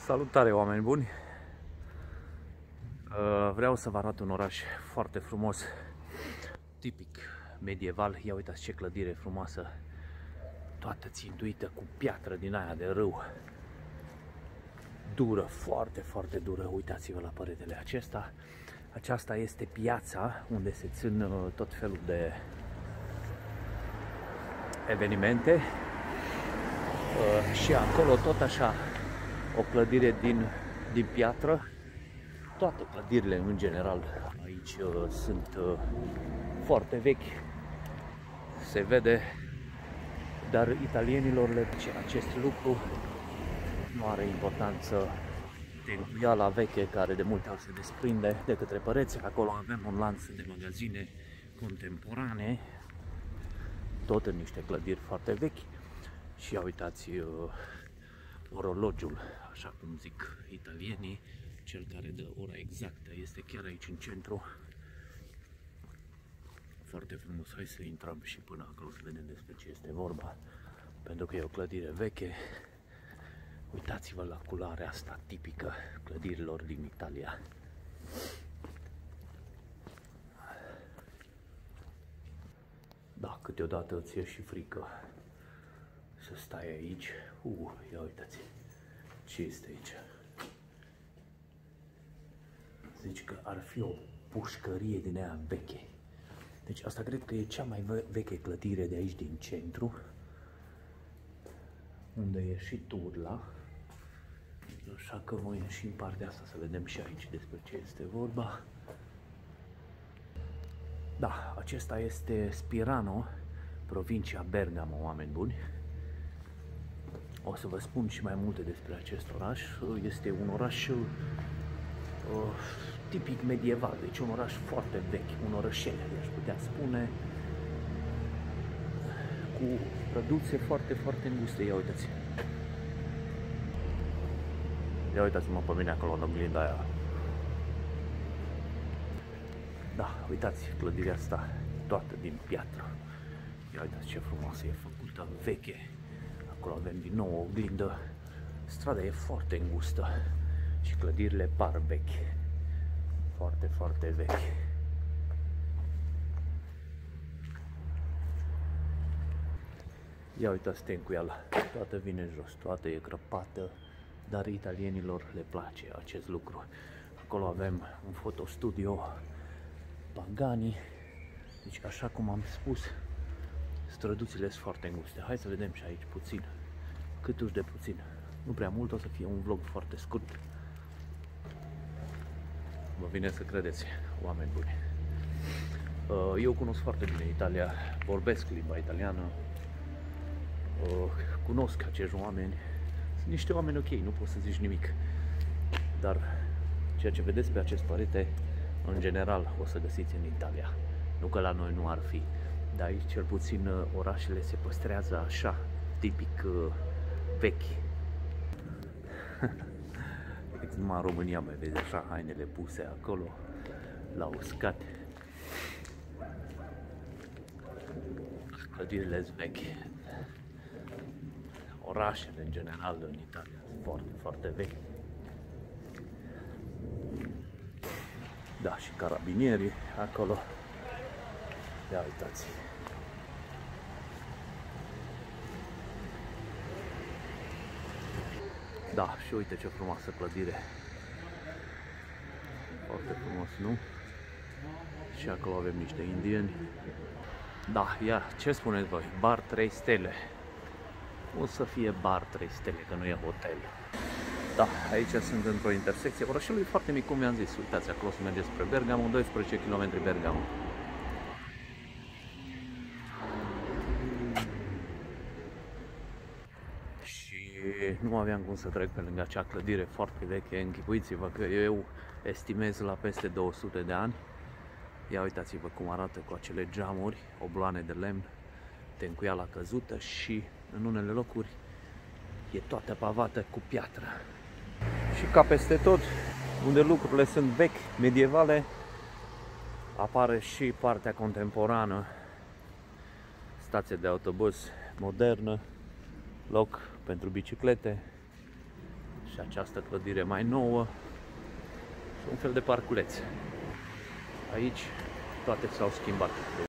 Salutare, oameni buni! Vreau să vă arăt un oraș foarte frumos, tipic medieval. Ia uitați ce clădire frumoasă, toată țintuită cu piatră din aia de râu. Dură, foarte, foarte dură. Uitați-vă la păretele acesta. Aceasta este piața unde se țin tot felul de evenimente. Și acolo tot așa o clădire din piatră. Toate clădirile în general aici sunt foarte vechi, se vede, dar italienilor le place acest lucru. Nu are importanță tencuiala veche care de multe ori se desprinde de către păreți. Acolo avem un lanț de magazine contemporane, tot în niște clădiri foarte vechi. Și ia uitați orologiul, așa cum zic italienii, cel care dă ora exactă este chiar aici în centru. Foarte frumos. Hai să intrăm și până acolo să vedem despre ce este vorba, pentru că e o clădire veche. Uitați-vă la culoarea asta tipică clădirilor din Italia. Da, câteodată îți e și frică să stai aici. Ia uitați ce este aici. Zici că ar fi o pușcărie din aia veche. Deci asta cred că e cea mai veche clădire de aici din centru, unde e și turla. Așa că voi ieși în partea asta să vedem și aici despre ce este vorba. Da, acesta este Spirano, provincia Bergamo, oameni buni. O să vă spun și mai multe despre acest oraș. Este un oraș tipic medieval, deci un oraș foarte vechi, un orășel, aș putea spune, cu produse foarte, foarte înguste. Ia uitați! Ia uitați-mă pe mine acolo în oglinda aia. Da, uitați, clădirea asta toată din piatră. Ia uitați ce frumoasă e făcută, veche. Acolo avem din nou o oglindă. Strada e foarte îngustă și clădirile par vechi. Foarte, foarte vechi. Ia uitați tencuiala, toată vine jos, toată e crăpată, dar italienilor le place acest lucru. Acolo avem un fotostudio Pagani. Deci, așa cum am spus, străduțile sunt foarte înguste. Hai să vedem și aici puțin, câtuși de puțin. Nu prea mult, o să fie un vlog foarte scurt. Vă vine să credeți, oameni buni. Eu cunosc foarte bine Italia, vorbesc limba italiană, cunosc acești oameni. Sunt niște oameni ok, nu poți să zici nimic. Dar ceea ce vedeți pe acest părete, în general, o să găsiți în Italia. Nu că la noi nu ar fi, dar aici cel puțin orașele se păstrează așa, tipic vechi. Numai în România mai vezi așa hainele puse acolo la uscat. Clădirile sunt vechi. Orașele în general în Italia sunt foarte, foarte vechi. Da, și carabinierii acolo. Ia uitați. Da, și uite ce frumoasă clădire. Foarte frumos, nu? Și acolo avem niște indieni. Da, ia, ce spuneți voi? Bar 3 stele. O să fie bar 3 stele, că nu e hotel. Da, aici sunt într-o intersecție. Orașul e foarte mic, cum vi-am zis. Uitați, acolo se merge spre Bergamo, 12 km Bergamo. Nu aveam cum să trec pe lângă acea clădire foarte veche. Închipuiți-vă că eu estimez la peste 200 de ani. Ia uitați-vă cum arată cu acele geamuri, obloane de lemn, tencuiala căzută și în unele locuri e toată pavată cu piatră. Și ca peste tot, unde lucrurile sunt vechi, medievale, apare și partea contemporană. Stație de autobuz modernă, loc pentru biciclete și și această clădire mai nouă și un fel de parculeț. Aici toate s-au schimbat.